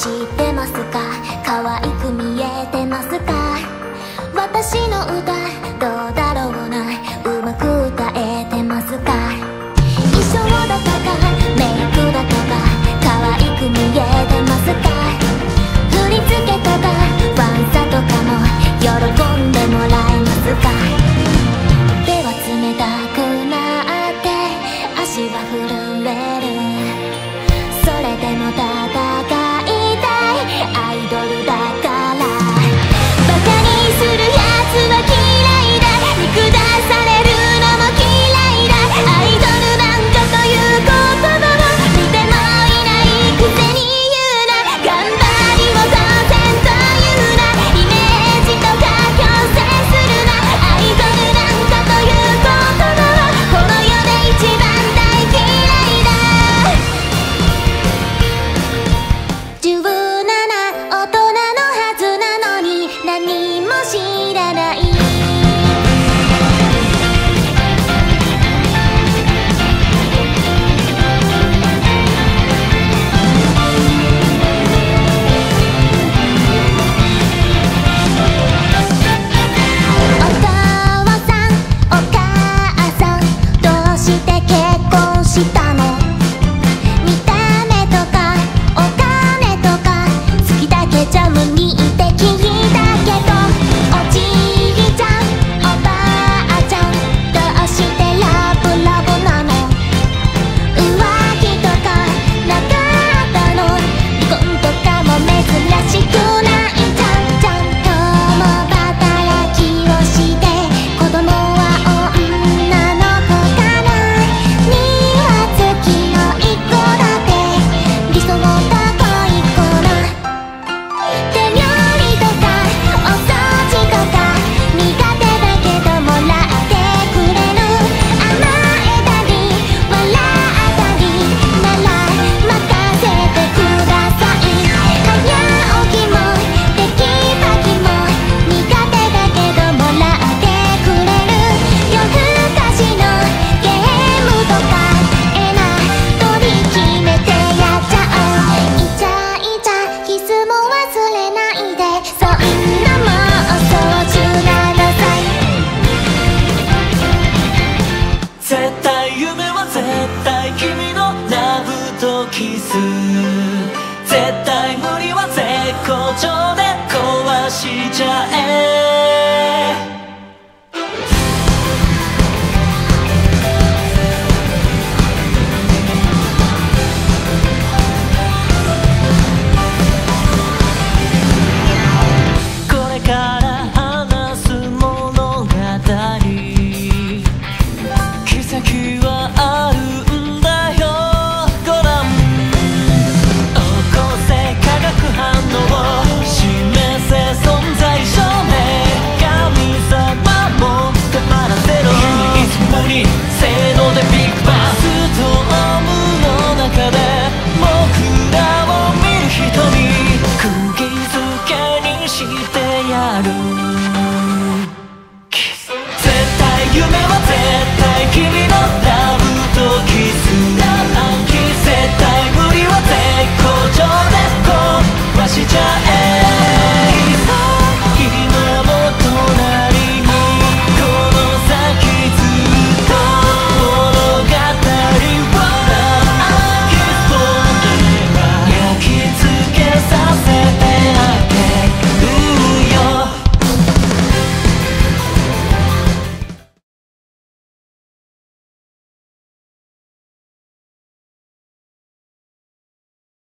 ってますか？可愛く見えてますか？私の歌どうだろうな、うまく歌えてますか？衣装だとかメイクだとか可愛く見えてますか？振り付けとかファンサとかも喜んでもらえますか？手は冷たくなって足は震える、それでも戦いたいアイドルだから。バカにするやつは嫌いだ、見下されるのも嫌いだ、アイドルなんかという言葉を見てもいないくせに言うな、頑張りを当然と言うな、イメージとか強制するな、アイドルなんかという言葉をこの世で一番大嫌いだ。17大人のはずなのに何も知らない。お父さんお母さんどうして結婚したの？見た目とかお金とか好きだけじゃ無理って聞いたけど、おじいちゃんおばあちゃんどうしてラブラブなの？浮気とかなかったの？離婚とかも珍しくないじゃん。ちゃんとも働きをして子供は女の子かな？庭付きの一戸建て理想高い子な。手料理とかお掃除とか苦手だけどもらってくれる、甘えたり笑ったりなら任せてください。早起きもテキパキも苦手だけどもらってくれる、夜更かしのゲームとかえな取り決めてやっちゃおう。イチャイチャキスも忘れないで、そんなもんそう17歳。 絶対夢は絶対君のラブとキス、絶対無理は絶好調で壊しちゃ